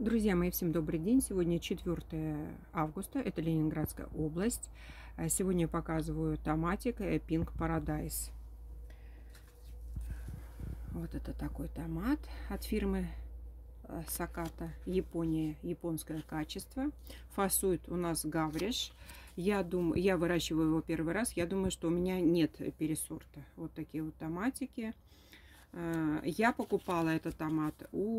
Друзья мои, всем добрый день. Сегодня 4 августа, это Ленинградская область. Сегодня я показываю томатик Pink Paradise. Вот это такой томат от фирмы Саката, Япония, японское качество. Фасует у нас Гавриш. Я выращиваю его первый раз. Я думаю, что у меня нет пересорта. Вот такие вот томатики. Я покупала этот томат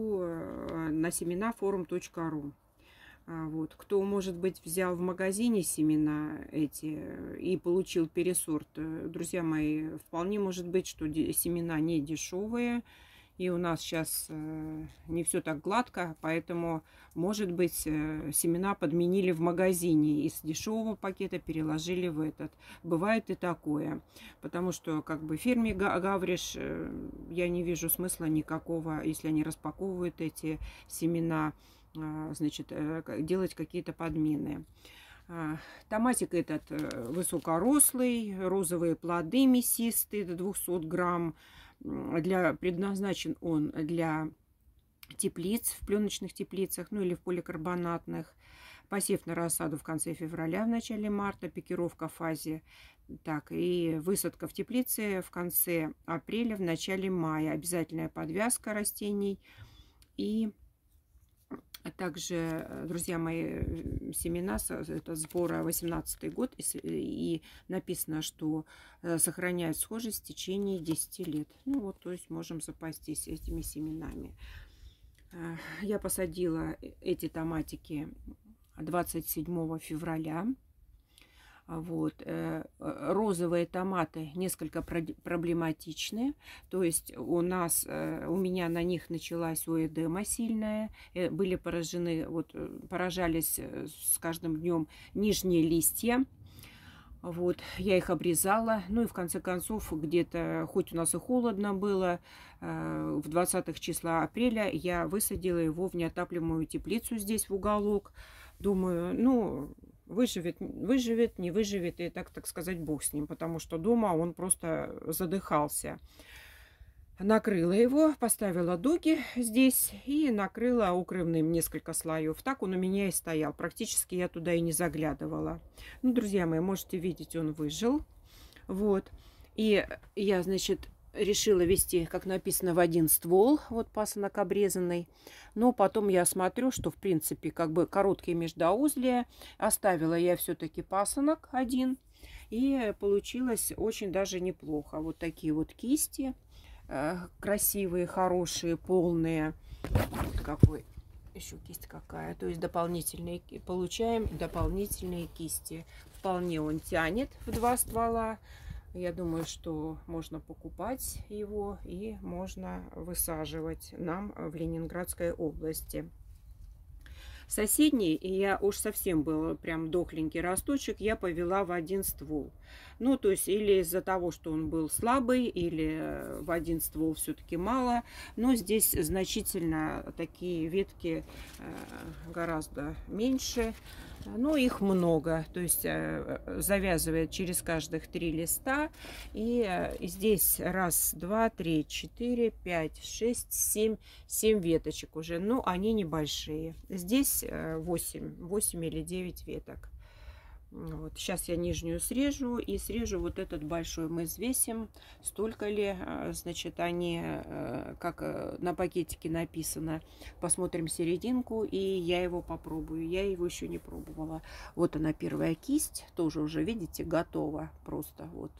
на семена forum.ru. Вот. Кто, может быть, взял в магазине семена эти и получил пересорт, друзья мои, вполне может быть, что семена не дешевые. И у нас сейчас не все так гладко, поэтому, может быть, семена подменили в магазине. Из дешевого пакета переложили в этот. Бывает и такое. Потому что, как бы, в фирме Гавриш я не вижу смысла никакого, если они распаковывают эти семена, значит, делать какие-то подмены. Томатик этот высокорослый, розовые плоды мясистые, до 200 грамм. Предназначен он для теплиц, в пленочных теплицах, ну или в поликарбонатных. Посев на рассаду в конце февраля, в начале марта, пикировка в фазе, так, и высадка в теплице в конце апреля, в начале мая. Обязательная подвязка растений. И также, друзья мои, семена, это сбора 18 год, и написано, что сохраняют схожесть в течение 10 лет. Ну вот, то есть можем запастись этими семенами. Я посадила эти томатики 27 февраля. Вот. Розовые томаты несколько проблематичны. То есть у меня на них началась оэдема сильная. Были поражались с каждым днем нижние листья. Вот. Я их обрезала. Ну и в конце концов, где-то, хоть у нас и холодно было, в 20-х числа апреля я высадила его в неотапливаемую теплицу здесь в уголок. Думаю, ну, выживет, не выживет, и так сказать, бог с ним, потому что дома он просто задыхался. Накрыла его, поставила дуги здесь и накрыла укрывным несколько слоев. Так он у меня и стоял. Практически я туда и не заглядывала. Ну, друзья мои, можете видеть, он выжил. Вот. И я, значит, решила вести, как написано, в один ствол, вот пасынок обрезанный. Но потом я смотрю, что, в принципе, как бы короткие междоузлия. Оставила я все-таки пасынок один. И получилось очень даже неплохо. Вот такие вот кисти. Красивые, хорошие, полные. Вот какой еще кисть какая. То есть дополнительные, получаем дополнительные кисти. Вполне он тянет в 2 ствола. Я думаю, что можно покупать его и можно высаживать нам в Ленинградской области. Соседний, и я уж совсем был прям дохленький росточек, я повела в один ствол. Ну, то есть, или из-за того, что он был слабый, или в один ствол все-таки мало. Но здесь значительно такие ветки гораздо меньше. Но их много. То есть, завязывает через каждых 3 листа. И здесь 1, 2, 3, 4, 5, 6, 7 веточек уже. Но они небольшие. Здесь 8 или 9 веток. Вот. Сейчас я нижнюю срежу и срежу вот этот большой. Мы взвесим, столько ли, значит, они, как на пакетике написано. Посмотрим серединку, и я его попробую. Я его еще не пробовала. Вот она, первая кисть, тоже уже, видите, готова просто. Вот.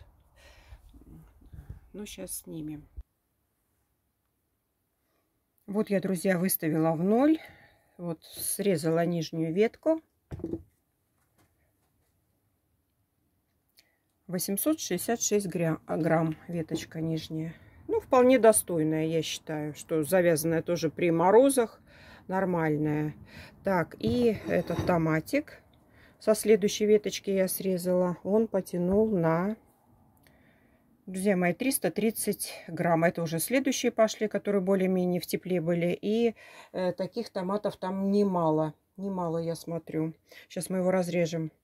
Ну, сейчас снимем. Вот я, друзья, выставила в 0. Вот срезала нижнюю ветку. 866 грамм веточка нижняя. Ну, вполне достойная, я считаю, что завязанная тоже при морозах, нормальная. Так, и этот томатик со следующей веточки я срезала. Он потянул на, друзья мои, 330 грамм. Это уже следующие пошли, которые более-менее в тепле были. И таких томатов там немало. Немало, я смотрю. Сейчас мы его разрежем.